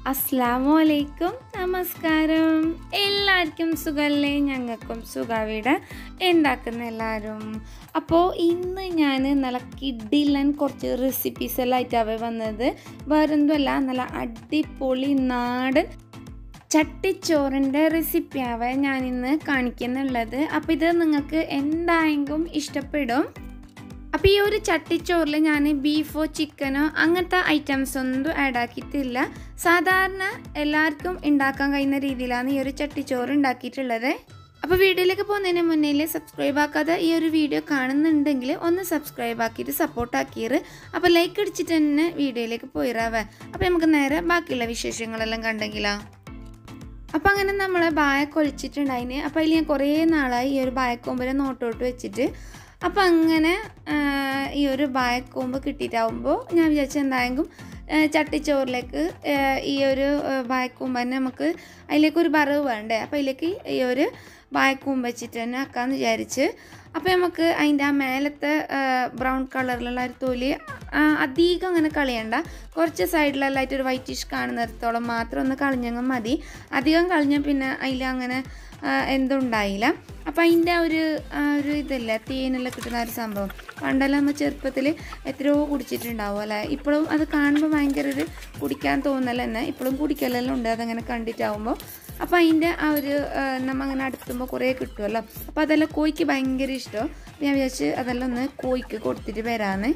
അസ്സലാമലൈക്കും നമസ്കാരം. എല്ലാവർക്കും സുഖമല്ലേ? ഞങ്ങൾക്കും സുഖാവിടെ. എന്താക്കുന്ന എല്ലാവരും? അപ്പോൾ ഇന്ന് ഞാൻ നല്ല കിഡിലൻ കുറച്ച് റെസിപ്പീസ് എല്ലാം ആയിട്ടാണ് വന്നത്. വേറൊന്നുമല്ല, നല്ല അടിപൊളി നാടൻ ചട്ടിച്ചോറിൻ്റെ റെസിപ്പിയാവേ ഞാനിന്ന് കാണിക്കുന്നുള്ളത്. അപ്പോൾ ഇത് നിങ്ങൾക്ക് എന്തായെങ്കിലും ഇഷ്ടപ്പെടും. അപ്പോൾ ഈ ഒരു ചട്ടിച്ചോറിൽ ഞാൻ ബീഫോ ചിക്കനോ അങ്ങനത്തെ ഐറ്റംസ് ഒന്നും ആഡ് ആക്കിയിട്ടില്ല. സാധാരണ എല്ലാവർക്കും ഉണ്ടാക്കാൻ കഴിയുന്ന രീതിയിലാണ് ഈ ഒരു ചട്ടിച്ചോറ് ഉണ്ടാക്കിയിട്ടുള്ളത്. അപ്പോൾ വീഡിയോയിലേക്ക് പോകുന്നതിന് മുന്നേ സബ്സ്ക്രൈബ് ആക്കാതെ ഈ ഒരു വീഡിയോ കാണുന്നുണ്ടെങ്കിൽ ഒന്ന് സബ്സ്ക്രൈബ് ആക്കിയിട്ട് സപ്പോർട്ടാക്കിയത്. അപ്പോൾ ലൈക്ക് അടിച്ചിട്ട് തന്നെ വീഡിയോയിലേക്ക് പോയിരാവേ. അപ്പോൾ നമുക്ക് നേരെ ബാക്കിയുള്ള വിശേഷങ്ങളെല്ലാം കണ്ടെങ്കിലോ. അപ്പോൾ അങ്ങനെ നമ്മൾ ബായ കൊലിച്ചിട്ടുണ്ടായിന്. അപ്പോൾ അതിൽ ഞാൻ കുറേ നാളായി ഈ ഒരു ബായക്കൊമ്പരെ നോട്ടോട്ട് വെച്ചിട്ട്. അപ്പോൾ അങ്ങനെ ഈ ഒരു ബായക്കൊമ്പ് കിട്ടിയിട്ടാവുമ്പോൾ ഞാൻ വിചാരിച്ച എന്തായെങ്കിലും ചട്ടിച്ചോറിലേക്ക് ഈ ഒരു ബായക്കൊമ്പ് തന്നെ നമുക്ക് അതിലേക്കൊരു വറവ് വേണ്ടേ. അപ്പോൾ അതിലേക്ക് ഈ ഒരു ബായക്കൊമ്പ് വെച്ചിട്ട് തന്നെ ആക്കാമെന്ന് വിചാരിച്ച്. അപ്പോൾ നമുക്ക് അതിൻ്റെ ആ മേലത്തെ ബ്രൗൺ കളറിലുള്ള ഒരു തൊലി അധികം അങ്ങനെ കളയണ്ട. കുറച്ച് സൈഡിലെല്ലാമായിട്ട് ഒരു വൈറ്റിഷ് കാണുന്നിടത്തോളം മാത്രം ഒന്ന് കളഞ്ഞെങ്കിൽ മതി. അധികം കളഞ്ഞാൽ പിന്നെ അതിൽ അങ്ങനെ എന്തുണ്ടായില്ല. അപ്പോൾ അതിൻ്റെ ഒരു ഇതല്ല തേനെല്ലാം കിട്ടുന്ന ഒരു സംഭവം പണ്ടെല്ലാം നമ്മൾ ചെറുപ്പത്തിൽ എത്രയോ കുടിച്ചിട്ടുണ്ടാവും അല്ലേ. ഇപ്പോഴും അത് കാണുമ്പോൾ ഭയങ്കര ഒരു കുടിക്കാൻ തോന്നല തന്നെ. ഇപ്പോഴും കുടിക്കലെല്ലാം ഉണ്ട് അതങ്ങനെ കണ്ടിട്ടാവുമ്പോൾ. അപ്പോൾ അതിൻ്റെ ആ ഒരു നമ്മൾ അങ്ങനെ അടുത്തുമ്പോൾ കുറേ കിട്ടുമല്ലോ. അപ്പോൾ അതെല്ലാം കോഴിക്ക് ഭയങ്കര ഇഷ്ടം. ഞാൻ വിചാരിച്ച് അതെല്ലാം ഒന്ന് കോഴിക്ക് കൊടുത്തിട്ട് വരാമെന്ന്.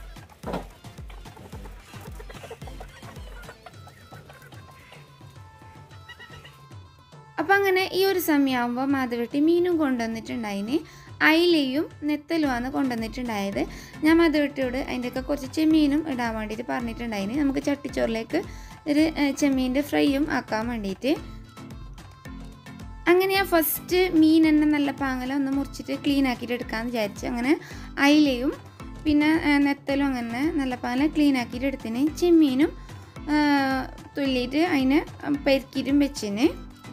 അപ്പം അങ്ങനെ ഈ ഒരു സമയമാകുമ്പോൾ മാധവട്ടി മീനും കൊണ്ടുവന്നിട്ടുണ്ടായിന്. അയിലയും നെത്തലുമാണ് കൊണ്ടുവന്നിട്ടുണ്ടായത്. ഞാൻ മാധവട്ടിയോട് അതിൻ്റെയൊക്കെ കുറച്ച് ചെമ്മീനും ഇടാൻ വേണ്ടിയിട്ട് പറഞ്ഞിട്ടുണ്ടായിന്. നമുക്ക് ചട്ടിച്ചോറിലേക്ക് ഒരു ചെമ്മീൻ്റെ ഫ്രൈയും ആക്കാൻ വേണ്ടിയിട്ട്. അങ്ങനെ ഞാൻ ഫസ്റ്റ് മീൻ തന്നെ നല്ല പാങ്ങല ഒന്ന് മുറിച്ചിട്ട് ക്ലീൻ ആക്കിയിട്ട് എടുക്കാമെന്ന് വിചാരിച്ചു. അങ്ങനെ അയിലയും പിന്നെ നെത്തലും അങ്ങനെ നല്ല പാങ്ങല ക്ലീൻ ആക്കിയിട്ട് എടുത്തിന്. ചെമ്മീനും തുള്ളിയിട്ട് അതിനെ പെരുക്കിയിട്ടും വെച്ചിന്.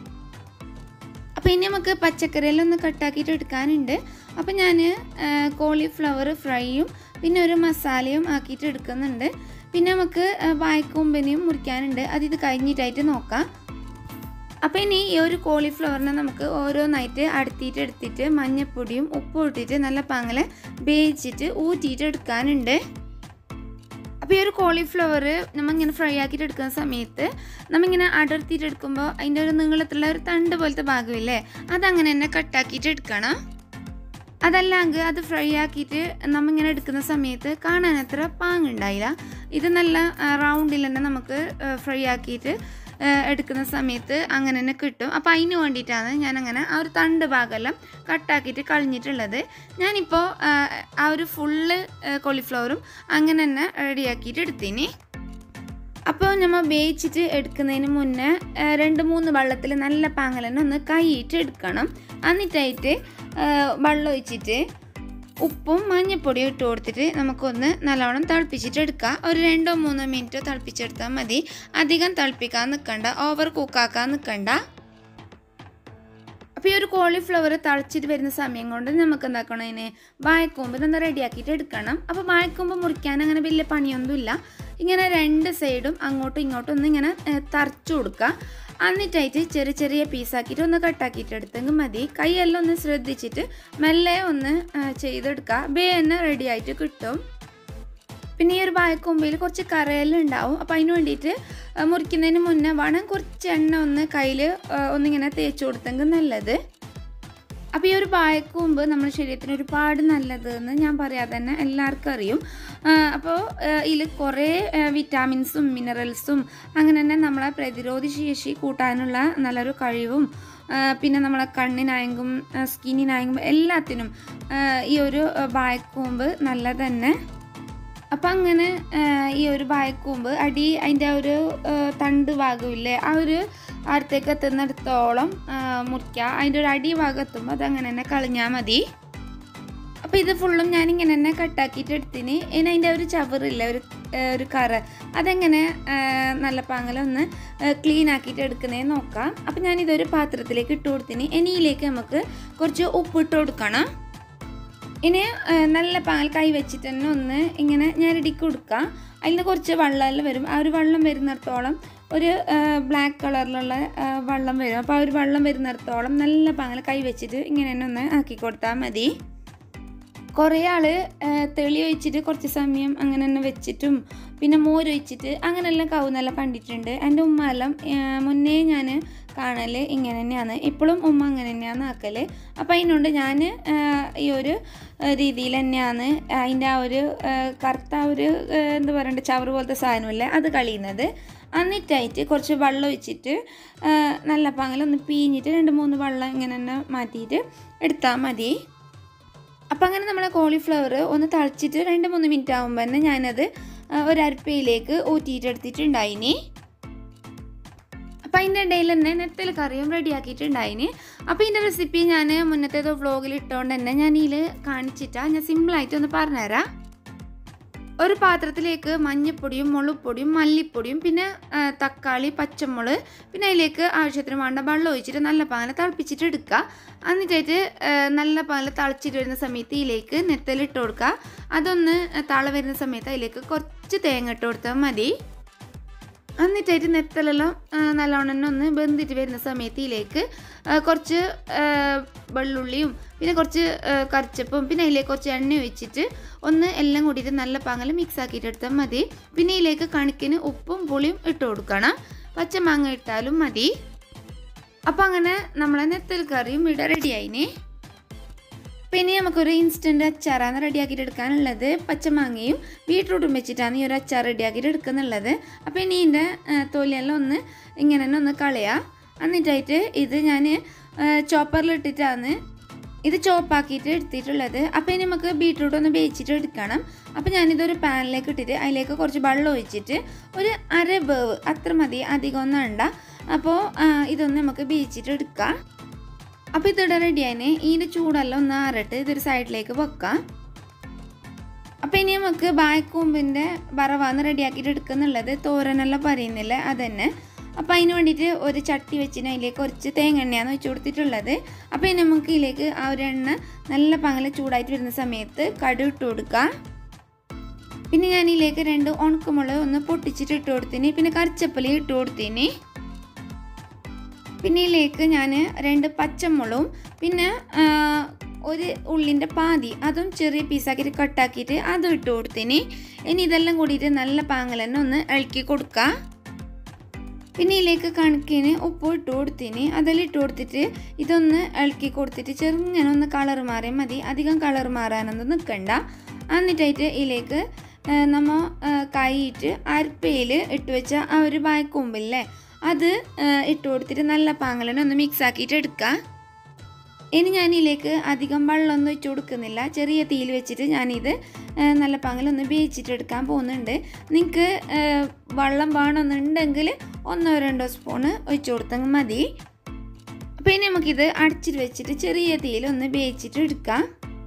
അപ്പോൾ ഇനി നമുക്ക് പച്ചക്കറിയെല്ലാം ഒന്ന് കട്ടാക്കിയിട്ട് എടുക്കാനുണ്ട്. അപ്പോൾ ഞാൻ കോളിഫ്ലവർ ഫ്രൈയും പിന്നെ ഒരു മസാലയും ആക്കിയിട്ട് എടുക്കുന്നുണ്ട്. പിന്നെ നമുക്ക് വാഴക്കൂമ്പനെയും മുറിക്കാനുണ്ട്. ഇത് കഴിഞ്ഞിട്ടായിട്ട് നോക്കാം. അപ്പോൾ ഇനി ഈ ഒരു കോളിഫ്ലവറിനെ നമുക്ക് ഓരോന്നായിട്ട് എടുത്തിട്ട് മഞ്ഞൾപ്പൊടിയും ഉപ്പും ഇട്ടിട്ട് നല്ല പാങ്ങലെ വേവിച്ചിട്ട് ഊറ്റിയിട്ട് എടുക്കാനുണ്ട്. അപ്പോൾ ഈ ഒരു കോളിഫ്ലവർ നമ്മളിങ്ങനെ ഫ്രൈ ആക്കിയിട്ട് എടുക്കുന്ന സമയത്ത് നമ്മളിങ്ങനെ അടർത്തിയിട്ട് എടുക്കുമ്പോൾ അതിൻ്റെ ഒരു നീളത്തിലുള്ള ഒരു തണ്ട് പോലത്തെ ഭാഗമില്ലേ, അതങ്ങനെ തന്നെ കട്ടാക്കിയിട്ട് എടുക്കണം. അതല്ലെങ്കിൽ അത് ഫ്രൈ ആക്കിയിട്ട് നമ്മളിങ്ങനെ എടുക്കുന്ന സമയത്ത് കാണാൻ അത്ര പാങ്ങുണ്ടായില്ല. ഇത് നല്ല റൗണ്ടിൽ തന്നെ നമുക്ക് ഫ്രൈ ആക്കിയിട്ട് എടുക്കുന്ന സമയത്ത് അങ്ങനെ തന്നെ കിട്ടും. അപ്പോൾ അതിന് വേണ്ടിയിട്ടാണ് ഞാനങ്ങനെ ആ ഒരു തണ്ട് ഭാഗമെല്ലാം കട്ടാക്കിയിട്ട് കളഞ്ഞിട്ടുള്ളത്. ഞാനിപ്പോൾ ആ ഒരു ഫുള്ള് കോളിഫ്ലവറും അങ്ങനെ തന്നെ റെഡിയാക്കിയിട്ട് എടുത്തിന്. അപ്പോൾ നമ്മൾ വേവിച്ചിട്ട് എടുക്കുന്നതിന് മുന്നേ 2-3 വെള്ളത്തിൽ നല്ല പാങ്ങൽ തന്നെ ഒന്ന് കൈയിട്ട് എടുക്കണം. എന്നിട്ടായിട്ട് വെള്ളം ഒഴിച്ചിട്ട് ഉപ്പും മഞ്ഞൾപ്പൊടിയും ഇട്ട് കൊടുത്തിട്ട് നമുക്കൊന്ന് നല്ലവണ്ണം തിളപ്പിച്ചിട്ട് എടുക്കാം. ഒരു 2-3 മിനിറ്റ് തിളപ്പിച്ചെടുത്താൽ മതി. അധികം തിളപ്പിക്കാൻ നിൽക്കണ്ട, ഓവർ കുക്കാക്കാൻ നിൽക്കണ്ട. അപ്പോൾ ഈ ഒരു കോളിഫ്ലവർ തിളച്ചിട്ട് വരുന്ന സമയം കൊണ്ട് നമുക്ക് എന്താക്കണം, അതിന് വാഴക്കൂമ്പ് ഒന്ന് റെഡിയാക്കിയിട്ട് എടുക്കണം. അപ്പോൾ വാഴക്കൂമ്പ് മുറിക്കാൻ അങ്ങനെ വലിയ പണിയൊന്നുമില്ല. ഇങ്ങനെ 2 സൈഡും അങ്ങോട്ടും ഇങ്ങോട്ടും ഒന്ന് ഇങ്ങനെ തറച്ചു കൊടുക്കുക. എന്നിട്ടായിട്ട് ചെറിയ ചെറിയ പീസാക്കിയിട്ട് ഒന്ന് കട്ടാക്കിയിട്ട് എടുത്തെങ്കിൽ മതി. കൈയെല്ലാം ഒന്ന് ശ്രദ്ധിച്ചിട്ട് മെല്ലെ ഒന്ന് ചെയ്തെടുക്കുക. തന്നെ റെഡി ആയിട്ട് കിട്ടും. പിന്നെ ഈ ഒരു വാഴക്കൂമ്പയിൽ കുറച്ച് കറയെല്ലാം ഉണ്ടാവും. അപ്പോൾ അതിന് വേണ്ടിയിട്ട് മുറിക്കുന്നതിന് മുന്നേ വേണം കുറച്ച് എണ്ണ ഒന്ന് കയ്യിൽ ഒന്നിങ്ങനെ തേച്ച് കൊടുത്തെങ്കിൽ നല്ലത്. അപ്പോൾ ഈ ഒരു വാഴക്കൂമ്പ് നമ്മുടെ ശരീരത്തിന് ഒരുപാട് നല്ലതെന്ന് ഞാൻ പറയാതെ തന്നെ എല്ലാവർക്കും അറിയും. അപ്പോൾ ഇതിൽ കുറേ വിറ്റാമിൻസും മിനറൽസും അങ്ങനെ തന്നെ നമ്മളെ പ്രതിരോധ ശേഷി കൂട്ടാനുള്ള നല്ലൊരു കഴിവും പിന്നെ നമ്മളെ കണ്ണിനായെങ്കിലും സ്കിന്നിനായെങ്കിലും എല്ലാത്തിനും ഈ ഒരു വാഴക്കൂമ്പ് നല്ലത് തന്നെ. അപ്പം അങ്ങനെ ഈ ഒരു വാഴക്കൂമ്പ് അതിൻ്റെ ഒരു തണ്ട് ഭാഗമില്ലേ, ആ ഒരു അടുത്തേക്ക് എത്തുന്നിടത്തോളം മുറിക്കുക. അതിൻ്റെ ഒരു അടിഭാഗം എത്തുമ്പോൾ അതങ്ങനെ തന്നെ കളഞ്ഞാൽ മതി. അപ്പോൾ ഇത് ഫുള്ളും ഞാനിങ്ങനെ തന്നെ കട്ടാക്കിയിട്ട് എടുത്തിന്. ഇനി അതിൻ്റെ ഒരു ചവറില്ല, ഒരു കറ, അതെങ്ങനെ നല്ല പാങ്ങലൊന്ന് ക്ലീൻ ആക്കിയിട്ട് എടുക്കുന്നതെന്ന് നോക്കാം. അപ്പോൾ ഞാനിതൊരു പാത്രത്തിലേക്ക് ഇട്ട് കൊടുത്തിന്. ഇനിയിലേക്ക് നമുക്ക് കുറച്ച് ഉപ്പിട്ട് കൊടുക്കണം. ഇനി നല്ല പാൽ കൈ വെച്ചിട്ട് തന്നെ ഒന്ന് ഇങ്ങനെ ഞെരടി കൊടുക്കുക. അതിൽ നിന്ന് കുറച്ച് വെള്ളമെല്ലാം വരും. ആ ഒരു വെള്ളം വരുന്നിടത്തോളം ഒരു ബ്ലാക്ക് കളറിലുള്ള വെള്ളം വരും. അപ്പോൾ ആ ഒരു വെള്ളം വരുന്നിടത്തോളം നല്ല പാൽ കൈ വെച്ചിട്ട് ഇങ്ങനെ തന്നെ ഒന്ന് ആക്കി കൊടുത്താൽ മതി. കുറേ ആൾ തെളി ഒഴിച്ചിട്ട് കുറച്ച് സമയം അങ്ങനെ തന്നെ വെച്ചിട്ടും പിന്നെ മോരൊഴിച്ചിട്ട് അങ്ങനെയെല്ലാം കവുന്നെല്ലാം കണ്ടിട്ടുണ്ട്. എൻ്റെ ഉമ്മ എല്ലാം മുന്നേ ഞാൻ കാണൽ ഇങ്ങനെ തന്നെയാണ്. ഇപ്പോഴും ഉമ്മ അങ്ങനെ തന്നെയാണ് ആക്കൽ. അപ്പോൾ അതിനോണ്ട് ഞാൻ ഈ ഒരു രീതിയിൽ തന്നെയാണ് അതിൻ്റെ ആ ഒരു കറുത്ത ആ ഒരു എന്താ പറയണ്ട ചവറ് പോലത്തെ സാധനമില്ലേ അത് കളയുന്നത്. എന്നിട്ടായിട്ട് കുറച്ച് വെള്ളം ഒഴിച്ചിട്ട് നല്ല പാങ്ങലൊന്ന് പിഴിഞ്ഞിട്ട് 2-3 വെള്ളം ഇങ്ങനെ തന്നെ മാറ്റിയിട്ട് എടുത്താൽ മതി. അപ്പം അങ്ങനെ നമ്മളെ കോളിഫ്ലവർ ഒന്ന് തളിച്ചിട്ട് 2-3 മിനിറ്റ് ആകുമ്പോൾ തന്നെ ഞാനത് ഒരു അരിപ്പയിലേക്ക് ഊറ്റിയിട്ട് എടുത്തിട്ടുണ്ടായിനി. അപ്പം അതിൻ്റെ ഇടയിൽ തന്നെ നെത്തൽ കറിയും റെഡിയാക്കിയിട്ടുണ്ടായിനി. അപ്പോൾ ഇതിൻ്റെ റെസിപ്പി ഞാൻ മുന്നത്തേതോ വ്ളോഗിൽ ഇട്ടുകൊണ്ട് തന്നെ ഞാൻ ഇതിൽ കാണിച്ചിട്ടാണ്. ഞാൻ സിമ്പിളായിട്ടൊന്ന് പറഞ്ഞുതരാം. ഒരു പാത്രത്തിലേക്ക് മഞ്ഞൾപ്പൊടിയും മുളകുപൊടിയും മല്ലിപ്പൊടിയും പിന്നെ തക്കാളി പച്ചമുളക് പിന്നെ അതിലേക്ക് ആവശ്യത്തിന് വേണ്ട വെള്ളം ഒഴിച്ചിട്ട് നല്ല പാല തിളപ്പിച്ചിട്ട് എടുക്കുക. എന്നിട്ടായിട്ട് നല്ല പാല തിളച്ചിട്ട് വരുന്ന സമയത്ത് ഇതിലേക്ക് നെത്തലിട്ട് കൊടുക്കുക. അതൊന്ന് തള വരുന്ന സമയത്ത് അതിലേക്ക് കുറച്ച് തേങ്ങ ഇട്ട് കൊടുത്താൽ മതി. എന്നിട്ടായിട്ട് നെത്തലെല്ലാം നല്ലോണം ഒന്ന് വെന്തിട്ട് വരുന്ന സമയത്ത് ഇതിലേക്ക് കുറച്ച് വെള്ളുള്ളിയും പിന്നെ കുറച്ച് കറിച്ചപ്പും പിന്നെ അതിലേക്ക് കുറച്ച് എണ്ണ ഒഴിച്ചിട്ട് ഒന്ന് എല്ലാം കൂടിയിട്ട് നല്ല പാങ്ങൽ മിക്സ് ആക്കിയിട്ട് എടുത്താൽ മതി. പിന്നെ ഇതിലേക്ക് കണക്കിന് ഉപ്പും പുളിയും ഇട്ട് കൊടുക്കണം. പച്ചമാങ്ങ ഇട്ടാലും മതി. അപ്പം അങ്ങനെ നമ്മളെ നെത്തൽ കറിയും ഇവിടെ റെഡിയായിന്. പിന്നെ നമുക്കൊരു ഇൻസ്റ്റൻറ്റ് അച്ചാറാണ് റെഡിയാക്കിയിട്ട് എടുക്കാനുള്ളത്. പച്ചമാങ്ങയും ബീട്രൂട്ടും വെച്ചിട്ടാണ് ഈ ഒരു അച്ചാർ റെഡിയാക്കിയിട്ട് എടുക്കുന്നുള്ളത്. അപ്പോൾ ഇനി ഇതിൻ്റെ തൊലിയെല്ലാം ഒന്ന് ഇങ്ങനെ തന്നെ ഒന്ന് കളയാം. എന്നിട്ടായിട്ട് ഇത് ഞാൻ ചോപ്പറിലിട്ടിട്ടാണ് ഇത് ചോപ്പാക്കിയിട്ട് എടുത്തിട്ടുള്ളത്. അപ്പോൾ ഇനി നമുക്ക് ബീട്രൂട്ട് ഒന്ന് വേവിച്ചിട്ട് എടുക്കണം. അപ്പോൾ ഞാനിതൊരു പാനിലേക്ക് ഇട്ടിട്ട് അതിലേക്ക് കുറച്ച് വെള്ളം ഒഴിച്ചിട്ട് ഒരു അര വേവ് അത്ര മതി, അധികം ഒന്നും വേണ്ട. അപ്പോൾ ഇതൊന്ന് നമുക്ക് വേവിച്ചിട്ട് എടുക്കാം. അപ്പോൾ ഇതിവിടെ റെഡിയായിന്. ഇതിൻ്റെ ചൂടെല്ലാം ഒന്ന് ആറിട്ട് ഇതൊരു സൈഡിലേക്ക് വെക്കാം. അപ്പോൾ ഇനി നമുക്ക് ബായക്കൂമ്പിൻ്റെ വറവാന്ന് റെഡിയാക്കിയിട്ട് എടുക്കുന്നുള്ളത്. തോരനെല്ലാം പറയുന്നില്ല അതന്നെ. അപ്പോൾ അതിന് വേണ്ടിയിട്ട് ഒരു ചട്ടി വെച്ചിട്ട് അതിലേക്ക് കുറച്ച് തേങ്ങ എണ്ണയാണ് വെച്ച് കൊടുത്തിട്ടുള്ളത്. അപ്പോൾ ഇനി നമുക്ക് ഇതിലേക്ക് ആ ഒരു എണ്ണ നല്ല പകല ചൂടായിട്ട് വരുന്ന സമയത്ത് കടുക് ഇട്ട് കൊടുക്കാം. പിന്നെ ഞാൻ ഇതിലേക്ക് 2 ഉണക്കമുളക് ഒന്ന് പൊട്ടിച്ചിട്ട് ഇട്ട് കൊടുത്തിന്. പിന്നെ കറിച്ചപ്പലി ഇട്ട് കൊടുത്തിന്. പിന്നെ ഇതിലേക്ക് ഞാൻ 2 പച്ചമുളകും പിന്നെ ഒരു ഉള്ളിൻ്റെ പാതി അതും ചെറിയ പീസാക്കിയിട്ട് കട്ടാക്കിയിട്ട് അതും ഇട്ട് കൊടുത്തിന്. ഇനി ഇതെല്ലാം കൂടിയിട്ട് നല്ല പാങ്ങൽ തന്നെ ഒന്ന് ഇളക്കി കൊടുക്കുക. പിന്നെ ഇതിലേക്ക് കണക്കിന് ഉപ്പ് ഇട്ട് കൊടുത്തിന്. അതെല്ലാം ഇട്ട് കൊടുത്തിട്ട് ഇതൊന്ന് ഇളക്കി കൊടുത്തിട്ട് ചെറുങ്ങനെ ഒന്ന് കളർ മാറിയാൽ മതി. അധികം കളർ മാറാനൊന്നും നിൽക്കണ്ട. എന്നിട്ടായിട്ട് ഇതിലേക്ക് നമ്മൾ കൈയിട്ട് അരിപ്പയിൽ ഇട്ട് വെച്ച ആ ഒരു ബായക്കൂമ്പില്ലേ അത് ഇട്ട് കൊടുത്തിട്ട് നല്ല പാങ്ങലനെ ഒന്ന് മിക്സ് ആക്കിയിട്ട് എടുക്കുക. ഇനി ഞാനിതിലേക്ക് അധികം വെള്ളമൊന്നും ഒഴിച്ച് കൊടുക്കുന്നില്ല. ചെറിയ തീയിൽ വെച്ചിട്ട് ഞാനിത് നല്ല പാങ്ങലൊന്ന് വേവിച്ചിട്ട് എടുക്കാൻ പോകുന്നുണ്ട്. നിങ്ങൾക്ക് വെള്ളം വേണമെന്നുണ്ടെങ്കിൽ 1-2 സ്പൂണ് ഒഴിച്ച് കൊടുത്താൽ മതി. അപ്പോൾ ഇനി നമുക്കിത് അടച്ചിട്ട് വെച്ചിട്ട് ചെറിയ തീയിൽ ഒന്ന് വേവിച്ചിട്ട് എടുക്കാം.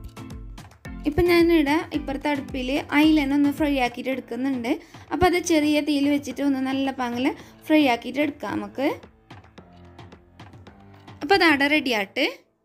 ഇപ്പം ഞാനിവിടെ ഇപ്പുറത്തെ അടുപ്പിൽ അയിലനെ ഒന്ന് ഫ്രൈ ആക്കിയിട്ട് എടുക്കുന്നുണ്ട്. അപ്പോൾ അത് ചെറിയ തീയിൽ വെച്ചിട്ട് ഒന്ന് നല്ല പാങ്ങൽ ഫ്രൈ ആക്കിയിട്ട് എടുക്കാം നമുക്ക്. അപ്പോൾ അതവിടെ റെഡിയാട്ട്.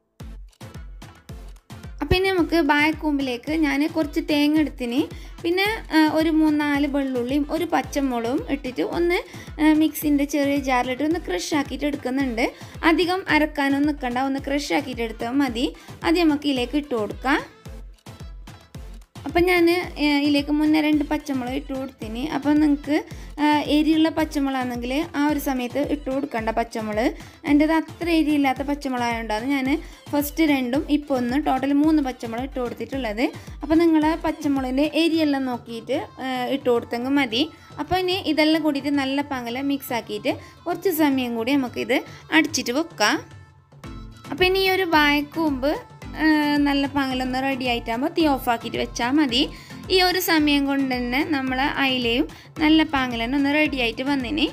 അപ്പോൾ ഇനി നമുക്ക് ബായക്കൂമ്പിലേക്ക് ഞാൻ കുറച്ച് തേങ്ങ എടുത്തിന്. പിന്നെ ഒരു 3-4 വെള്ളുള്ളിയും ഒരു പച്ചമുളകും ഇട്ടിട്ട് ഒന്ന് മിക്സിൻ്റെ ചെറിയ ജാറിലിട്ട് ഒന്ന് ക്രഷ് ആക്കിയിട്ട് എടുക്കുന്നുണ്ട്. അധികം അരക്കാനൊന്നും നിൽക്കണ്ട, ഒന്ന് ക്രഷ് ആക്കിയിട്ട് എടുത്താൽ മതി. അത് നമുക്ക് ഇതിലേക്ക് ഇട്ട് കൊടുക്കാം. അപ്പം ഞാൻ ഇതിലേക്ക് മുന്നേ 2 പച്ചമുളക് ഇട്ട് കൊടുത്തിന്. അപ്പോൾ നിങ്ങൾക്ക് എരിയുള്ള പച്ചമുളകാണെങ്കിൽ ആ ഒരു സമയത്ത് ഇട്ട് കൊടുക്കണ്ട പച്ചമുളക്. എൻ്റേത് അത്ര എരിയില്ലാത്ത പച്ചമുളകായതുകൊണ്ടാണ് ഞാൻ ഫസ്റ്റ് 2ഉം ഇപ്പോൾ 1 ടോട്ടൽ 3 പച്ചമുളക് ഇട്ട് കൊടുത്തിട്ടുള്ളത്. അപ്പോൾ നിങ്ങൾ പച്ചമുളകിൻ്റെ എരിയെല്ലാം നോക്കിയിട്ട് ഇട്ട് കൊടുത്തെങ്കിൽ മതി. അപ്പോൾ ഇനി ഇതെല്ലാം കൂടിയിട്ട് നല്ല പാങ്ങല മിക്സ് ആക്കിയിട്ട് കുറച്ച് സമയം കൂടി നമുക്കിത് അടിച്ചിട്ട് വെക്കാം. അപ്പോൾ ഇനി ഈ ഒരു ബായക്കൂമ്പ് നല്ല പാങ്ങലൊന്ന് റെഡി ആയിട്ടാകുമ്പോൾ തീ ഓഫാക്കിയിട്ട് വെച്ചാൽ മതി. ഈ ഒരു സമയം കൊണ്ട് തന്നെ നമ്മൾ അയിലയും നല്ല പാങ്ങലന്നെ ഒന്ന് റെഡി ആയിട്ട് വന്നിന്.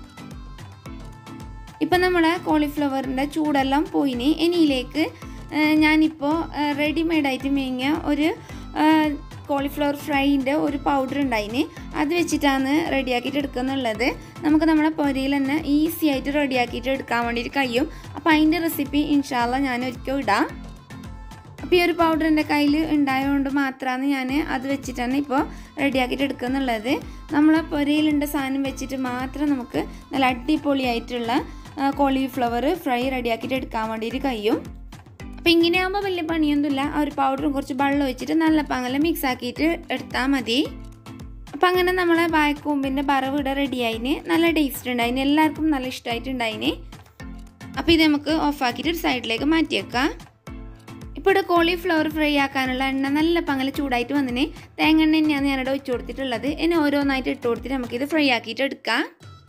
ഇപ്പം നമ്മളെ കോളിഫ്ലവറിൻ്റെ ചൂടെല്ലാം പോയിന്. ഇനിയിലേക്ക് ഞാനിപ്പോൾ റെഡിമെയ്ഡായിട്ട് മേങ്ങിയ ഒരു കോളിഫ്ലവർ ഫ്രൈൻ്റെ ഒരു പൗഡർ ഉണ്ടായിന്. അത് വെച്ചിട്ടാണ് റെഡിയാക്കിയിട്ട് എടുക്കുന്നുള്ളത്. നമുക്ക് നമ്മുടെ പൊരിയിൽ തന്നെ ഈസി ആയിട്ട് റെഡിയാക്കിയിട്ട് എടുക്കാൻ വേണ്ടിയിട്ട് കഴിയും. അപ്പോൾ അതിൻ്റെ റെസിപ്പി ഇൻഷാ അല്ലാഹ് ഞാൻ ഒരിക്കൽ ഇടാം. അപ്പോൾ ഈ ഒരു പൗഡർ എൻ്റെ കയ്യിൽ ഉണ്ടായതുകൊണ്ട് മാത്രമാണ് ഞാൻ അത് വെച്ചിട്ടാണ് ഇപ്പോൾ റെഡിയാക്കിയിട്ട് എടുക്കുന്നുള്ളത്. നമ്മളെ പൊരയിലുണ്ട സാധനം വെച്ചിട്ട് മാത്രം നമുക്ക് നല്ല അടിപൊളിയായിട്ടുള്ള കോളിഫ്ലവർ ഫ്രൈ റെഡിയാക്കിയിട്ട് എടുക്കാൻ വേണ്ടിയിട്ട് കഴിയും. അപ്പോൾ ഇങ്ങനെയാകുമ്പോൾ വലിയ പണിയൊന്നുമില്ല. ആ ഒരു പൗഡറും കുറച്ച് വെള്ളം ഒഴിച്ചിട്ട് നല്ല പങ്ങല മിക്സ് ആക്കിയിട്ട് എടുത്താൽ മതി. അപ്പോൾ അങ്ങനെ നമ്മളെ വാഴക്കൂമ്പിൻ്റെ വറവ് ഇവിടെ റെഡിയായിന്. നല്ല ടേസ്റ്റ് ഉണ്ടായിന്, എല്ലാവർക്കും നല്ല ഇഷ്ടമായിട്ടുണ്ടായിന്. അപ്പോൾ ഇത് നമുക്ക് ഓഫാക്കിയിട്ട് ഒരു സൈഡിലേക്ക് മാറ്റിയേക്കാം. ഇപ്പോൾ ഇവിടെ കോളിഫ്ലവർ ഫ്രൈ ആക്കാനുള്ള എണ്ണ നല്ല പങ്ങല ചൂടായിട്ട് വന്നിന്. തേങ്ങ എണ്ണ തന്നെയാണ് ഞാനിവിടെ ഒഴിച്ചു കൊടുത്തിട്ടുള്ളത്. ഇനി ഓരോന്നായിട്ട് ഇട്ട് കൊടുത്തിട്ട് നമുക്കിത് ഫ്രൈ ആക്കിയിട്ട് എടുക്കാം.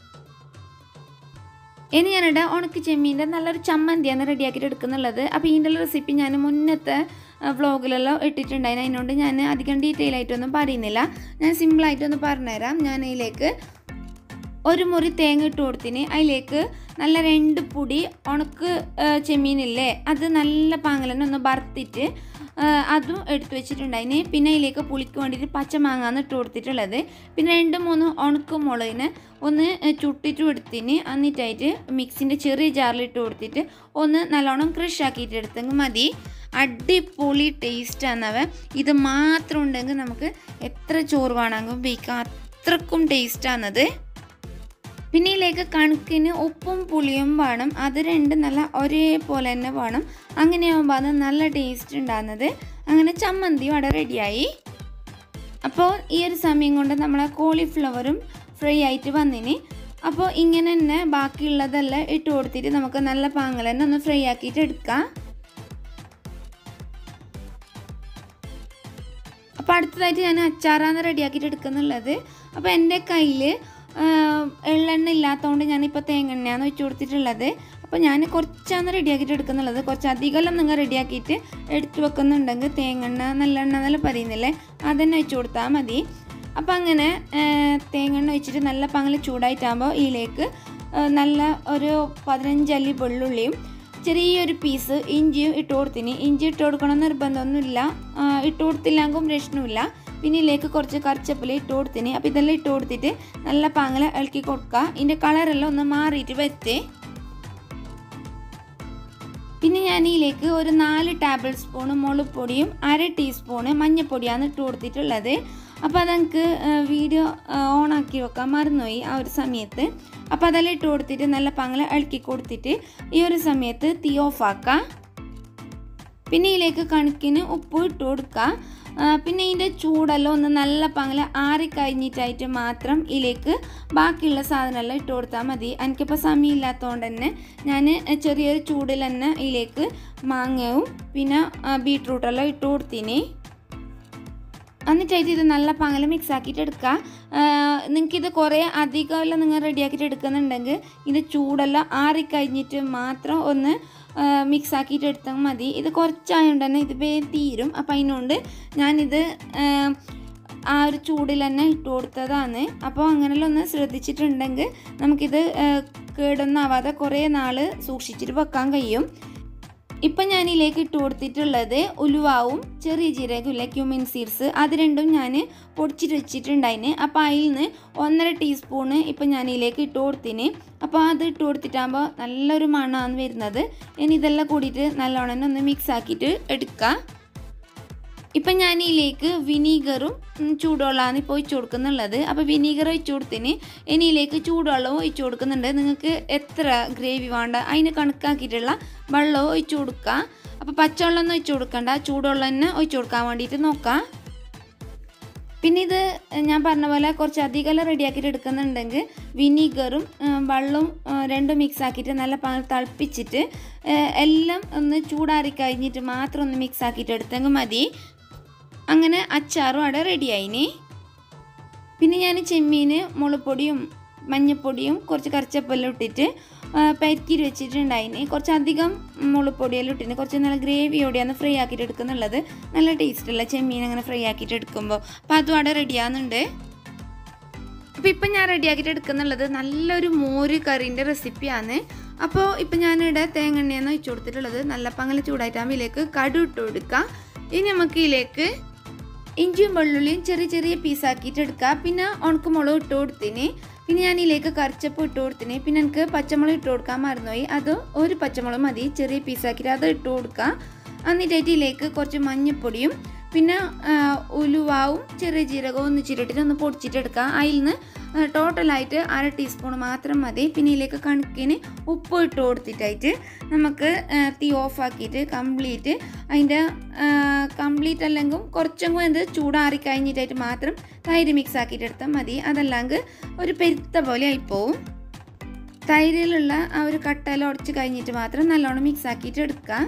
ഇനി ഞാനിവിടെ ഉണക്കി ചെമ്മീൻ്റെ നല്ലൊരു ചമ്മന്തിയാണ് റെഡിയാക്കിയിട്ട് എടുക്കുന്നുള്ളത്. അപ്പോൾ ഇതിൻ്റെ റെസിപ്പി ഞാൻ മുന്നത്തെ വ്ളോഗിലെല്ലാം ഇട്ടിട്ടുണ്ടായിരുന്നു. അതിനോണ്ട് ഞാൻ അധികം ഡീറ്റെയിൽ ആയിട്ടൊന്നും പറയുന്നില്ല. ഞാൻ സിമ്പിളായിട്ടൊന്ന് പറഞ്ഞുതരാം. ഞാൻ അതിലേക്ക് ഒരു മുറി തേങ്ങ ഇട്ട് കൊടുത്തിന്. അതിലേക്ക് നല്ല 2 പൊടി ഉണക്ക് ചെമ്മീനില്ലേ അത് നല്ല പാങ്ങലന്നെ ഒന്ന് വറുത്തിട്ട് അതും എടുത്തു വെച്ചിട്ടുണ്ടായിന്. പിന്നെ അതിലേക്ക് പുളിക്ക് വേണ്ടിയിട്ട് പച്ചമാങ്ങാന്ന് ഇട്ട് കൊടുത്തിട്ടുള്ളത്. പിന്നെ 2-3 ഉണക്ക് മുളകിന് ഒന്ന് ചുട്ടിട്ട് എടുത്തിന്. എന്നിട്ടായിട്ട് മിക്സിൻ്റെ ചെറിയ ജാറിലിട്ട് കൊടുത്തിട്ട് ഒന്ന് നല്ലോണം ക്രഷ് ആക്കിയിട്ട് എടുത്തെങ്കിൽ മതി. അടിപൊളി ടേസ്റ്റാണവ. ഇത് മാത്രം ഉണ്ടെങ്കിൽ നമുക്ക് എത്ര ചോറ് വേണമെങ്കിലും ഉപയോഗിക്കാം, അത്രക്കും ടേസ്റ്റാണത്. പിന്നെ ഇതിലേക്ക് കണക്കിന് ഉപ്പും പുളിയും വേണം. അത് രണ്ടും നല്ല ഒരേപോലെ തന്നെ വേണം. അങ്ങനെയാകുമ്പോൾ അത് നല്ല ടേസ്റ്റ് ഉണ്ടാകുന്നത്. അങ്ങനെ ചമ്മന്തിയും അവിടെ റെഡിയായി. അപ്പോൾ ഈ ഒരു സമയം കൊണ്ട് നമ്മളെ കോളിഫ്ലവറും ഫ്രൈ ആയിട്ട് വന്നിന്. അപ്പോൾ ഇങ്ങനെ തന്നെ ബാക്കിയുള്ളതെല്ലാം ഇട്ട് കൊടുത്തിട്ട് നമുക്ക് നല്ല പാങ്ങൽ തന്നെ ഒന്ന് ഫ്രൈ ആക്കിയിട്ട് എടുക്കാം. അപ്പോൾ അടുത്തതായിട്ട് ഞാൻ അച്ചാറാണ് റെഡിയാക്കിയിട്ട് എടുക്കുന്നുള്ളത്. അപ്പോൾ എൻ്റെ കയ്യിൽ എള്ളെണ്ണ ഇല്ലാത്തതുകൊണ്ട് ഞാനിപ്പോൾ തേങ്ങെണ്ണയാണ് വെച്ച് കൊടുത്തിട്ടുള്ളത്. അപ്പോൾ ഞാൻ കുറച്ചാണ് റെഡിയാക്കിയിട്ട് എടുക്കുന്നുള്ളത്. കുറച്ച് അധികം നിങ്ങൾ റെഡിയാക്കിയിട്ട് എടുത്ത് വെക്കുന്നുണ്ടെങ്കിൽ തേങ്ങെണ്ണ നല്ലെണ്ണ എന്നെല്ലാം പറയുന്നില്ലേ, അതന്നെ വെച്ച് കൊടുത്താൽ മതി. അപ്പോൾ അങ്ങനെ തേങ്ങെണ്ണ വെച്ചിട്ട് നല്ല പങ്ങൽ ചൂടായിട്ടാകുമ്പോൾ ഇതിലേക്ക് നല്ല ഒരു 15 അല്ലി വെള്ളുള്ളിയും ചെറിയൊരു പീസ് ഇഞ്ചിയും ഇട്ട് കൊടുത്തിന്. ഇഞ്ചി ഇട്ട് കൊടുക്കണം നിർബന്ധമൊന്നുമില്ല, ഇട്ട് കൊടുത്തില്ലെങ്കിൽ പ്രശ്നമില്ല. പിന്നെ ഇതിലേക്ക് കുറച്ച് കറിച്ചപ്പില ഇട്ട് കൊടുത്തിന്. അപ്പോൾ ഇതെല്ലാം ഇട്ട് കൊടുത്തിട്ട് നല്ല പാങ്ങല ഇളക്കി കൊടുക്കുക. ഇതിൻ്റെ കളറെല്ലാം ഒന്ന് മാറിയിട്ട് വെച്ച്. പിന്നെ ഞാൻ ഇതിലേക്ക് ഒരു 4 ടേബിൾ സ്പൂൺ മുളക് പൊടിയും 1/2 ടീസ്പൂണ് മഞ്ഞൾപ്പൊടിയാണ് ഇട്ട് കൊടുത്തിട്ടുള്ളത്. അപ്പോൾ അതെനിക്ക് വീഡിയോ ഓണാക്കി വെക്കാൻ മറന്നുപോയി ആ ഒരു സമയത്ത്. അപ്പോൾ അതെല്ലാം ഇട്ട് കൊടുത്തിട്ട് നല്ല പങ്ങല ഇളക്കി കൊടുത്തിട്ട് ഈ ഒരു സമയത്ത് തീ ഓഫാക്കാം. പിന്നെ ഇതിലേക്ക് കണക്കിന് ഉപ്പ് ഇട്ട് കൊടുക്കുക. പിന്നെ ഇതിൻ്റെ ചൂടെല്ലാം ഒന്ന് നല്ല പങ്ങല ആറിക്കഴിഞ്ഞിട്ടായിട്ട് മാത്രം ഇതിലേക്ക് ബാക്കിയുള്ള സാധനമെല്ലാം ഇട്ട് കൊടുത്താൽ മതി. എനിക്കിപ്പോൾ സമയമില്ലാത്തതുകൊണ്ട് തന്നെ ഞാൻ ചെറിയൊരു ചൂടിൽ തന്നെ ഇതിലേക്ക് മാങ്ങയും പിന്നെ ബീട്രൂട്ടെല്ലാം ഇട്ട് കൊടുത്തിന്. എന്നിട്ടായിട്ട് ഇത് നല്ല പങ്ങല മിക്സ് ആക്കിയിട്ട് എടുക്കുക. നിങ്ങൾക്കിത് കുറേ അധികമെല്ലാം നിങ്ങൾ റെഡിയാക്കിയിട്ട് എടുക്കുന്നുണ്ടെങ്കിൽ ഇതിൻ്റെ ചൂടെല്ലാം ആറിക്കഴിഞ്ഞിട്ട് മാത്രം ഒന്ന് മിക്സ് ആക്കിയിട്ട് എടുത്താൽ മതി. ഇത് കുറച്ചായതുകൊണ്ട് തന്നെ ഇത് വേഗം തീരും. അപ്പം അതിനോണ്ട് ഞാനിത് ആ ഒരു ചൂടിൽ തന്നെ ഇട്ട് കൊടുത്തതാണ്. അപ്പോൾ അങ്ങനെയെല്ലാം ഒന്ന് ശ്രദ്ധിച്ചിട്ടുണ്ടെങ്കിൽ നമുക്കിത് കേടൊന്നാവാതെ കുറേ നാൾ സൂക്ഷിച്ചിട്ട് വെക്കാൻ കഴിയും. ഇപ്പം ഞാൻ ഇതിലേക്ക് ഇട്ട് കൊടുത്തിട്ടുള്ളത് ഉലുവാവും ചെറിയ ജീരകമില്ല ക്യൂമിൻ സീഡ്സ്, അത് രണ്ടും ഞാൻ പൊടിച്ചിട്ട് വെച്ചിട്ടുണ്ടായിന്. അപ്പോൾ അതിൽ നിന്ന് 1.5 ടീസ്പൂണ് ഇപ്പം ഞാൻ ഇതിലേക്ക് ഇട്ട് കൊടുത്തിന്. അപ്പോൾ അത് ഇട്ട് കൊടുത്തിട്ടാകുമ്പോൾ നല്ലൊരു മണമാണ് വരുന്നത്. ഇനി ഇതെല്ലാം കൂടിയിട്ട് നല്ലോണം ഒന്ന് മിക്സ് ആക്കിയിട്ട് എടുക്കുക. ഇപ്പം ഞാൻ ഇതിലേക്ക് വിനീഗറും ചൂടുവെള്ളമാണ് ഇപ്പോൾ ഒഴിച്ചു കൊടുക്കുന്നുള്ളത്. അപ്പോൾ വിനീഗർ ഒഴിച്ചു കൊടുത്തിന്. ഇനി ഇതിലേക്ക് ചൂടുവെള്ളവും ഒഴിച്ചു കൊടുക്കുന്നുണ്ട്. നിങ്ങൾക്ക് എത്ര ഗ്രേവി വേണ്ട അതിന് കണക്കാക്കിയിട്ടുള്ള വെള്ളവും ഒഴിച്ചു കൊടുക്കുക. അപ്പോൾ പച്ചവെള്ളമൊന്നും ഒഴിച്ചു കൊടുക്കണ്ട, ചൂടുവെള്ളം തന്നെ ഒഴിച്ചു കൊടുക്കാൻ വേണ്ടിയിട്ട് നോക്കാം. പിന്നെ ഇത് ഞാൻ പറഞ്ഞ പോലെ കുറച്ച് അധികം റെഡിയാക്കിയിട്ട് എടുക്കുന്നുണ്ടെങ്കിൽ വിനീഗറും വെള്ളവും രണ്ടും മിക്സ് ആക്കിയിട്ട് നല്ല തിളപ്പിച്ചിട്ട് എല്ലാം ഒന്ന് ചൂടാറി കഴിഞ്ഞിട്ട് മാത്രം ഒന്ന് മിക്സ് ആക്കിയിട്ട് എടുത്തെങ്കിൽ മതി. അങ്ങനെ അച്ചാറും അവിടെ റെഡിയായിന്. പിന്നെ ഞാൻ ചെമ്മീൻ മുളകുപൊടിയും മഞ്ഞൾപ്പൊടിയും കുറച്ച് കറിച്ചപ്പെല്ലാം ഇട്ടിട്ട് പരക്കിയിട്ട് വെച്ചിട്ടുണ്ടായിന്. കുറച്ചധികം മുളകുപൊടിയെല്ലാം ഇട്ടിന്. കുറച്ച് നല്ല ഗ്രേവിയോടെയാണ് ഫ്രൈ ആക്കിയിട്ട് എടുക്കുന്നുള്ളത്. നല്ല ടേസ്റ്റല്ല ചെമ്മീൻ അങ്ങനെ ഫ്രൈ ആക്കിയിട്ട് എടുക്കുമ്പോൾ. അപ്പോൾ അതും അവിടെ റെഡിയാകുന്നുണ്ട്. അപ്പോൾ ഇപ്പം ഞാൻ റെഡിയാക്കിയിട്ട് എടുക്കുന്നുള്ളത് നല്ലൊരു മോര് കറീൻ്റെ റെസിപ്പിയാണ്. അപ്പോൾ ഇപ്പം ഞാനിവിടെ തേങ്ങെണ്ണയാണ് ഒഴിച്ചു കൊടുത്തിട്ടുള്ളത്. നല്ല പങ്ങല ചൂടായിട്ടാകുമ്പോൾ ഇതിലേക്ക് കടു ഇട്ട് കൊടുക്കുക. ഇനി നമുക്ക് ഇതിലേക്ക് ഇഞ്ചിയും വെള്ളുള്ളിയും ചെറിയ ചെറിയ പീസാക്കിയിട്ട് എടുക്കുക. പിന്നെ ഉണക്കമുളക് ഇട്ട് കൊടുത്തിന്. പിന്നെ ഞാൻ ഇതിലേക്ക് കറിച്ചപ്പ് ഇട്ട് കൊടുത്തിന്. പിന്നെ എനിക്ക് പച്ചമുളക് ഇട്ട് കൊടുക്കാൻ മറന്നുപോയി. അത് ഒരു പച്ചമുളക് മതി ചെറിയ പീസാക്കിയിട്ട് അത് ഇട്ട് കൊടുക്കുക. എന്നിട്ടായിട്ട് ഇതിലേക്ക് കുറച്ച് മഞ്ഞൾപ്പൊടിയും പിന്നെ ഉലുവാവും ചെറിയ ജീരകവും ഒന്നിച്ചിട്ടിട്ട് ഒന്ന് പൊടിച്ചിട്ടെടുക്കുക. അതിൽ നിന്ന് ടോട്ടലായിട്ട് 1/2 ടീസ്പൂൺ മാത്രം മതി. പിന്നെ ഇതിലേക്ക് കണക്കിന് ഉപ്പ് ഇട്ട് കൊടുത്തിട്ടായിട്ട് നമുക്ക് തീ ഓഫാക്കിയിട്ട് കംപ്ലീറ്റ് അതിൻ്റെ കംപ്ലീറ്റ് അല്ലെങ്കിൽ കുറച്ചും കൂടി ചൂടാറി കഴിഞ്ഞിട്ടായിട്ട് മാത്രം തൈര് മിക്സ് ആക്കിയിട്ട് എടുത്താൽ മതി. അതല്ലെങ്കിൽ ഒരു പെരുത്ത പോലെ ആയിപ്പോവും. തൈരിലുള്ള ആ ഒരു കട്ടെല്ലാം ഉടച്ച് കഴിഞ്ഞിട്ട് മാത്രം നല്ലോണം മിക്സ് ആക്കിയിട്ട് എടുക്കുക.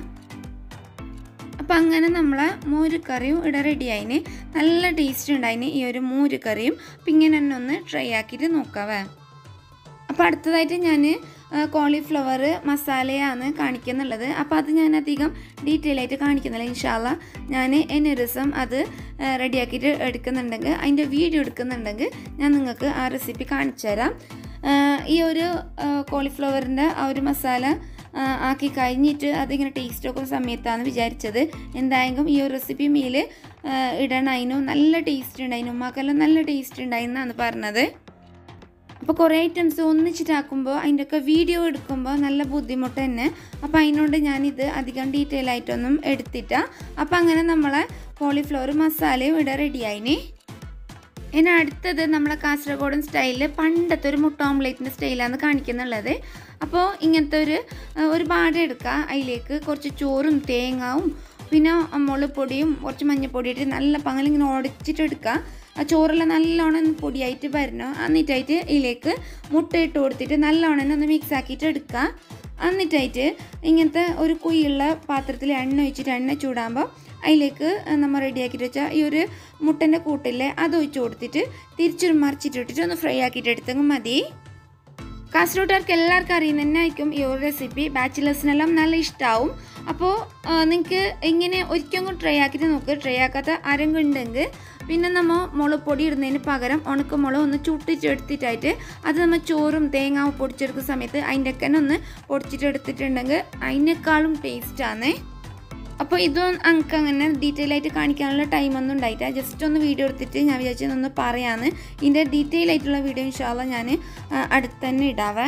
അപ്പം അങ്ങനെ നമ്മളെ മോരുകറിയും ഇവിടെ റെഡി ആയിന്. നല്ല ടേസ്റ്റ് ഉണ്ടായിന് ഈ ഒരു മോരുകറിയും. അപ്പം ഇങ്ങനെ തന്നെ ഒന്ന് ട്രൈ ആക്കിയിട്ട് നോക്കാവേ. അപ്പോൾ അടുത്തതായിട്ട് ഞാൻ കോളിഫ്ലവർ മസാലയാണ് കാണിക്കുന്നുള്ളത്. അപ്പോൾ അത് ഞാൻ അധികം ഡീറ്റെയിൽ ആയിട്ട് കാണിക്കുന്നില്ല. ഇൻഷാല്ല ഞാൻ ഒരു ദിവസം അത് റെഡിയാക്കിയിട്ട് എടുക്കുന്നുണ്ടെങ്കിൽ അതിൻ്റെ വീഡിയോ എടുക്കുന്നുണ്ടെങ്കിൽ ഞാൻ നിങ്ങൾക്ക് ആ റെസിപ്പി കാണിച്ചു തരാം. ഈ ഒരു കോളിഫ്ലവറിൻ്റെ ആ ഒരു മസാല ആക്കി കഴിഞ്ഞിട്ട് അതിങ്ങനെ ടേസ്റ്റ് ഒക്കെ സമയത്താണ് വിചാരിച്ചത്. എന്തായാലും ഈ ഒരു റെസിപ്പി മീൽ ഇടണതിനും നല്ല ടേസ്റ്റ് ഉണ്ടായിരുന്നു. ഉമ്മാക്കെല്ലാം നല്ല ടേസ്റ്റ് ഉണ്ടായിരുന്നാണ് പറഞ്ഞത്. അപ്പോൾ കുറേ ഐറ്റംസ് ഒന്നിച്ചിട്ടാക്കുമ്പോൾ അതിൻ്റെയൊക്കെ വീഡിയോ എടുക്കുമ്പോൾ നല്ല ബുദ്ധിമുട്ട് തന്നെ. അപ്പോൾ അതിനോട് ഞാനിത് അധികം ഡീറ്റെയിൽ ആയിട്ടൊന്നും എടുത്തിട്ട. അപ്പോൾ അങ്ങനെ നമ്മളെ കോളിഫ്ലവർ മസാലയും ഇവിടെ റെഡിയായിന്. ഇനി അടുത്തത് നമ്മളെ കാസർഗോഡൻ സ്റ്റൈലിൽ പണ്ടത്തെ ഒരു മുട്ട ഓംലേറ്റിൻ്റെ സ്റ്റൈലാണ് കാണിക്കുന്നുള്ളത്. അപ്പോൾ ഇങ്ങനത്തെ ഒരു പാട എടുക്കുക. അതിലേക്ക് കുറച്ച് ചോറും തേങ്ങാവും പിന്നെ മുളപ്പൊടിയും കുറച്ച് മഞ്ഞൾപ്പൊടിയിട്ട് നല്ല പങ്ങലിങ്ങനെ ഉടച്ചിട്ട് എടുക്കുക. ആ ചോറെല്ലാം നല്ലോണം പൊടിയായിട്ട് വരണം. എന്നിട്ടായിട്ട് ഇതിലേക്ക് മുട്ട ഇട്ട് കൊടുത്തിട്ട് നല്ലോണം ഒന്ന് മിക്സ് ആക്കിയിട്ട് എടുക്കുക. എന്നിട്ടായിട്ട് ഇങ്ങനത്തെ ഒരു കുയ്യുള്ള പാത്രത്തിൽ എണ്ണ ഒഴിച്ചിട്ട് എണ്ണ ചൂടാകുമ്പോൾ അതിലേക്ക് നമ്മൾ റെഡിയാക്കിയിട്ട് വെച്ചാൽ ഈ ഒരു മുട്ടൻ്റെ കൂട്ടില്ലേ അത് ഒഴിച്ച് കൊടുത്തിട്ട് തിരിച്ചൊരു മറിച്ചിട്ടിട്ട് ഒന്ന് ഫ്രൈ ആക്കിയിട്ട് എടുത്തെങ്കിൽ മതി. കാസർഗോഡുകാർക്ക് എല്ലാവർക്കും അറിയുന്ന തന്നെ ആയിരിക്കും ഈ ഒരു റെസിപ്പി. ബാച്ചിലേഴ്സിനെല്ലാം നല്ല ഇഷ്ടമാവും. അപ്പോൾ നിങ്ങൾക്ക് ഇങ്ങനെ ഒരിക്കലും കൂടി ട്രൈ ആക്കിയിട്ട് നോക്ക്. ട്രൈ ആക്കാത്ത ആരെങ്കിലും ഉണ്ടെങ്കിൽ പിന്നെ നമ്മൾ മുളപ്പൊടി ഇടുന്നതിന് പകരം ഉണക്കമുളക് ഒന്ന് ചുട്ടിച്ചെടുത്തിട്ടായിട്ട് അത് നമ്മൾ ചോറും തേങ്ങാവും പൊടിച്ചെടുക്കുന്ന സമയത്ത് അതിൻ്റെ ഒക്കെ ഒന്ന് പൊടിച്ചിട്ടെടുത്തിട്ടുണ്ടെങ്കിൽ അതിനേക്കാളും ടേസ്റ്റാണ്. അപ്പോൾ ഇതും എനിക്ക് അങ്ങനെ ഡീറ്റെയിൽ ആയിട്ട് കാണിക്കാനുള്ള ടൈമൊന്നും ഉണ്ടായിട്ടില്ല. ജസ്റ്റ് ഒന്ന് വീഡിയോ എടുത്തിട്ട് ഞാൻ വിചാരിച്ചതൊന്ന് പറയാമെന്ന്. ഇതിൻ്റെ ഡീറ്റെയിൽ ആയിട്ടുള്ള വീഡിയോ ഇൻഷാല്ല ഞാൻ അടുത്ത് തന്നെ ഇടാവേ.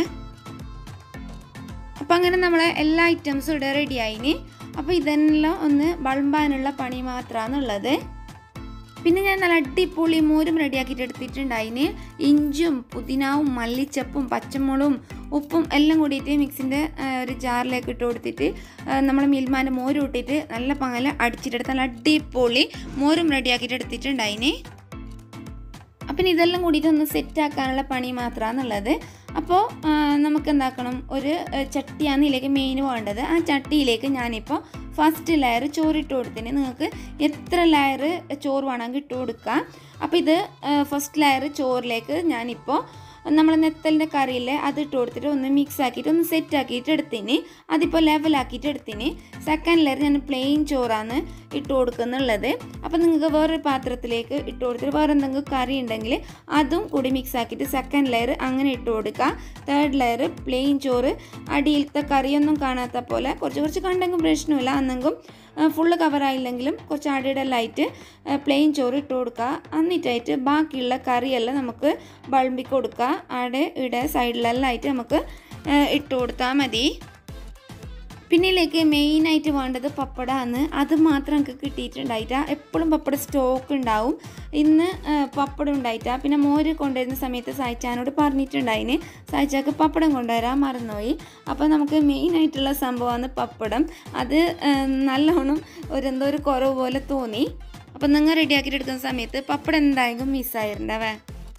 അപ്പോൾ അങ്ങനെ നമ്മളെ എല്ലാ ഐറ്റംസും ഇവിടെ റെഡി ആയിന്. അപ്പോൾ ഇതെല്ലാം ഒന്ന് വിളമ്പാനുള്ള പണി മാത്രമാണുള്ളത്. പിന്നെ ഞാൻ നല്ല അടിപൊളി മോരും റെഡിയാക്കിയിട്ട് എടുത്തിട്ടുണ്ടായിന്. ഇഞ്ചും പുതിനാവും മല്ലിച്ചപ്പും പച്ചമുളകും ഉപ്പും എല്ലാം കൂടിയിട്ട് മിക്സിൻ്റെ ഒരു ജാറിലേക്ക് ഇട്ട് കൊടുത്തിട്ട് നമ്മൾ മിൽമാൻ്റെ മോര് ഇട്ടിട്ട് നല്ല പങ്ങല അടിച്ചിട്ടെടുത്ത് നല്ല അടിപൊളി മോരും റെഡിയാക്കിയിട്ട് എടുത്തിട്ടുണ്ടായിന്. അപ്പം ഇതെല്ലാം കൂടിയിട്ട് ഒന്ന് സെറ്റാക്കാനുള്ള പണി മാത്രമാണുള്ളത്. അപ്പോൾ നമുക്ക് എന്താക്കണം, ഒരു ചട്ടിയാണ് ഇതിലേക്ക് മെയിൻ വേണ്ടത്. ആ ചട്ടിയിലേക്ക് ഞാനിപ്പോൾ ഫസ്റ്റ് ലെയർ ചോറിട്ട് കൊടുത്തിന്. നിങ്ങൾക്ക് എത്ര ലെയർ ചോറ് വേണമെങ്കിൽ ഇട്ട് കൊടുക്കുക. അപ്പോൾ ഇത് ഫസ്റ്റ് ലെയർ ചോറിലേക്ക് ഞാനിപ്പോൾ നമ്മൾ നെത്തലിൻ്റെ കറിയില്ലേ അത് ഇട്ട് കൊടുത്തിട്ട് ഒന്ന് മിക്സ് ആക്കിയിട്ട് ഒന്ന് സെറ്റ് ആക്കിയിട്ട് എടുത്തിന്. അതിപ്പോൾ ലെവലാക്കിയിട്ട് എടുത്തിന്. സെക്കൻഡ് ലെയർ ഞാൻ പ്ലെയിൻ ചോറാണ് ഇട്ട് കൊടുക്കുന്നുള്ളത്. അപ്പോൾ നിങ്ങൾക്ക് വേറൊരു പാത്രത്തിലേക്ക് ഇട്ട് കൊടുത്തിട്ട് വേറെ എന്തെങ്കിലും കറി ഉണ്ടെങ്കിൽ അതും കൂടി മിക്സ് ആക്കിയിട്ട് സെക്കൻഡ് ലെയർ അങ്ങനെ ഇട്ട് കൊടുക്കുക. തേർഡ് ലെയർ പ്ലെയിൻ ചോറ്, അടിയിലത്തെ കറിയൊന്നും കാണാത്ത പോലെ കുറച്ച് കണ്ടെങ്കിൽ പ്രശ്നമില്ല, അന്നെങ്കിലും ഫുള്ള് കവറായില്ലെങ്കിലും കുറച്ച് അടിയിടലായിട്ട് പ്ലെയിൻ ചോറ് ഇട്ട് കൊടുക്കുക. എന്നിട്ടായിട്ട് ബാക്കിയുള്ള കറിയെല്ലാം നമുക്ക് വിളമ്പി കൊടുക്കുക. അവിടെ ഇവിടെ സൈഡിലെല്ലാം ആയിട്ട് നമുക്ക് ഇട്ട് കൊടുത്താൽ മതി. പിന്നെ ഇതിലേക്ക് മെയിനായിട്ട് വേണ്ടത് പപ്പടമാണ്. അത് മാത്രം നമുക്ക് കിട്ടിയിട്ടുണ്ടായിട്ടാ. എപ്പോഴും പപ്പട സ്റ്റോക്ക് ഉണ്ടാവും. ഇന്ന് പപ്പടം ഉണ്ടായിട്ടാ. പിന്നെ മോര് കൊണ്ടുവരുന്ന സമയത്ത് സായിച്ചാനോട് പറഞ്ഞിട്ടുണ്ടായിന്. സായിച്ചാക്ക് പപ്പടം കൊണ്ടുവരാൻ മറന്നുപോയി. അപ്പോൾ നമുക്ക് മെയിനായിട്ടുള്ള സംഭവമാണ് പപ്പടം. അത് നല്ലോണം എന്തോ ഒരു കുറവ് പോലെ തോന്നി. അപ്പം നിങ്ങൾ റെഡിയാക്കിയിട്ട് എടുക്കുന്ന സമയത്ത് പപ്പടം എന്തായാലും മിസ്സായിട്ടുണ്ടാവേ.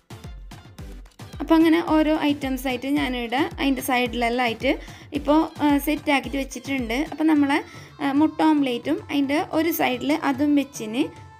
അപ്പോൾ അങ്ങനെ ഓരോ ഐറ്റംസ് ആയിട്ട് ഞാനിവിടെ അതിൻ്റെ സൈഡിലെല്ലാം ആയിട്ട് ഇപ്പോൾ സെറ്റാക്കിയിട്ട് വെച്ചിട്ടുണ്ട്. അപ്പോൾ നമ്മളെ മുട്ട ഓംലേറ്റും അതിൻ്റെ ഒരു സൈഡിൽ അതും വെച്ചിന്.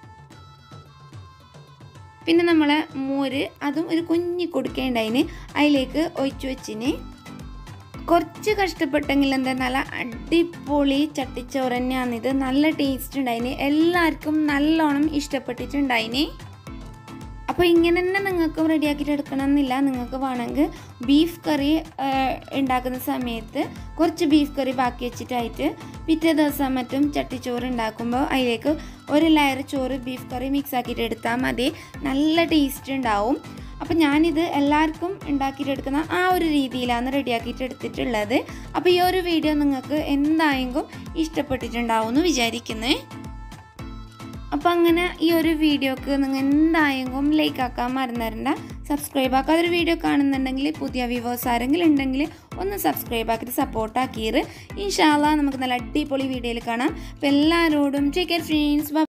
പിന്നെ നമ്മളെ മോര് അതും ഒരു കുഞ്ഞി കൊടുക്കേണ്ടതിന് അതിലേക്ക് ഒഴിച്ചു വെച്ചിന്. കുറച്ച് കഷ്ടപ്പെട്ടെങ്കിൽ എന്താ നല്ല അടിപൊളി ചട്ടിച്ചോറ് തന്നെയാണിത്. നല്ല ടേസ്റ്റ് ഉണ്ടായിന്. എല്ലാവർക്കും നല്ലോണം ഇഷ്ടപ്പെട്ടിട്ടുണ്ടായിന്. അപ്പോൾ ഇങ്ങനെ തന്നെ നിങ്ങൾക്കും റെഡിയാക്കിയിട്ട് എടുക്കണമെന്നില്ല. നിങ്ങൾക്ക് വേണമെങ്കിൽ ബീഫ് കറി ഉണ്ടാക്കുന്ന സമയത്ത് കുറച്ച് ബീഫ് കറി ബാക്കി വെച്ചിട്ടായിട്ട് പിറ്റേ ദിവസം മറ്റും ചട്ടിച്ചോറ് ഉണ്ടാക്കുമ്പോൾ അതിലേക്ക് ഒരു ലെയർ ചോറ് ബീഫ് കറി മിക്സ് ആക്കിയിട്ട് എടുത്താൽ മതി. നല്ല ടേസ്റ്റ് ഉണ്ടാവും. അപ്പോൾ ഞാനിത് എല്ലാവർക്കും ഉണ്ടാക്കിയിട്ടെടുക്കുന്ന ആ ഒരു രീതിയിലാണ് റെഡിയാക്കിയിട്ട് എടുത്തിട്ടുള്ളത്. അപ്പോൾ ഈ ഒരു വീഡിയോ നിങ്ങൾക്ക് എന്തായെങ്കിലും ഇഷ്ടപ്പെട്ടിട്ടുണ്ടാവും എന്ന് വിചാരിക്കുന്നത്. അപ്പോൾ അങ്ങനെ ഈ ഒരു വീഡിയോക്ക് നിങ്ങൾ എന്തായെങ്കിലും ലൈക്ക് ആക്കാൻ മറന്നേരണ്ട. സബ്സ്ക്രൈബ് ആക്കാതൊരു വീഡിയോ കാണുന്നുണ്ടെങ്കിൽ പുതിയ വ്യൂവേഴ്സ് ആരെങ്കിലും ഉണ്ടെങ്കിൽ ഒന്ന് സബ്സ്ക്രൈബ് ആക്കിയിട്ട് സപ്പോർട്ടാക്കിയത്. ഇൻഷാ അല്ലാഹ് നമുക്ക് നല്ല അടിപൊളി വീഡിയോയിൽ കാണാം. അപ്പോൾ എല്ലാവരോടും ടേക്ക് കെയർ ഫ്രണ്ട്സ്.